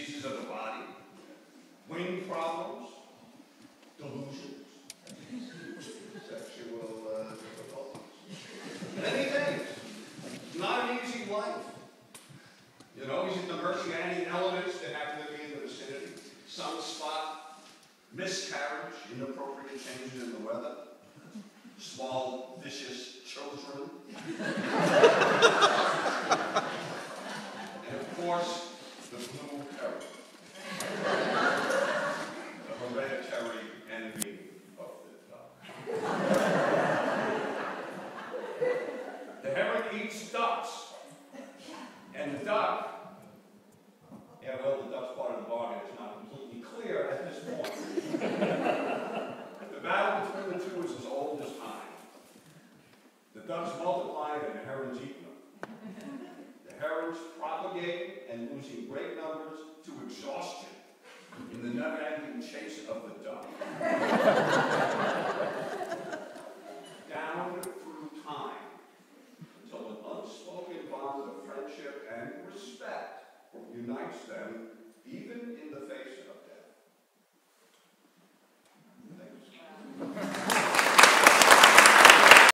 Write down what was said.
diseases of the body, wind problems, delusions, sexual difficulties, many things. Not an easy life. You know, he's nursing any elements that happen to be in the vicinity. Sunspot, miscarriage, inappropriate changes in the weather, small, vicious children. And of course, the blue heron. The hereditary enemy of the duck. The heron eats ducks. And the duck, yeah, well, the duck's part of the bargain is not completely clear at this point. The battle between the two is as old as time. The ducks multiply and the herons eat them. The herons propagating and losing great numbers to exhaustion in the never-ending chase of the duck. Down through time, until an unspoken bond of friendship and respect unites them, even in the face